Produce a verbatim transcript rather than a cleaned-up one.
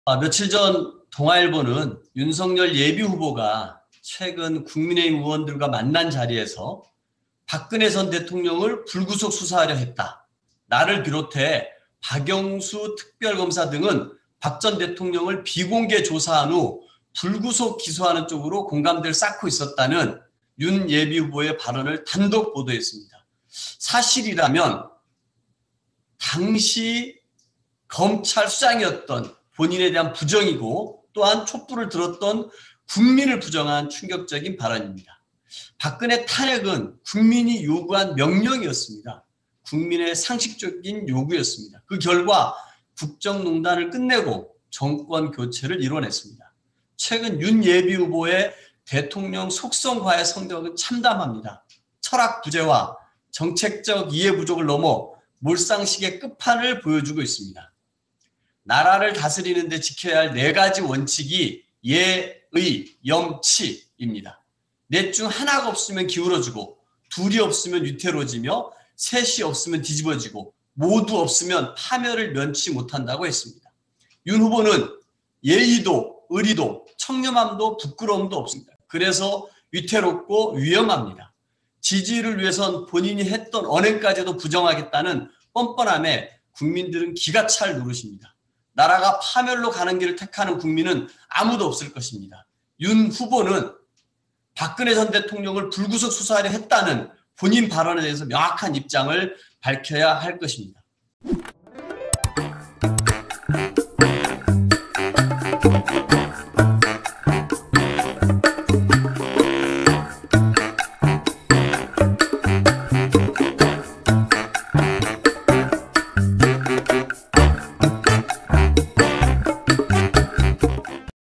아, 며칠 전 동아일보는 윤석열 예비후보가 최근 국민의힘 의원들과 만난 자리에서 박근혜 전 대통령을 불구속 수사하려 했다. 나를 비롯해 박영수 특별검사 등은 박 전 대통령을 비공개 조사한 후 불구속 기소하는 쪽으로 공감대를 쌓고 있었다는 윤 예비후보의 발언을 단독 보도했습니다. 사실이라면 당시 검찰 수장이었던 본인에 대한 부정이고 또한 촛불을 들었던 국민을 부정한 충격적인 발언입니다. 박근혜 탄핵은 국민이 요구한 명령이었습니다. 국민의 상식적인 요구였습니다. 그 결과 국정농단을 끝내고 정권 교체를 이뤄냈습니다. 최근 윤 예비후보의 대통령 속성과의 성격은 참담합니다. 철학 부재와 정책적 이해 부족을 넘어 몰상식의 끝판을 보여주고 있습니다. 나라를 다스리는 데 지켜야 할 네 가지 원칙이 예의, 염치입니다. 넷 중 하나가 없으면 기울어지고 둘이 없으면 위태로워지며 셋이 없으면 뒤집어지고 모두 없으면 파멸을 면치 못한다고 했습니다. 윤 후보는 예의도 의리도 청렴함도 부끄러움도 없습니다. 그래서 위태롭고 위험합니다. 지지를 위해선 본인이 했던 언행까지도 부정하겠다는 뻔뻔함에 국민들은 기가 찰 노릇입니다. 나라가 파멸로 가는 길을 택하는 국민은 아무도 없을 것입니다. 윤 후보는 박근혜 전 대통령을 불구속 수사하려 했다는 본인 발언에 대해서 명확한 입장을 밝혀야 할 것입니다.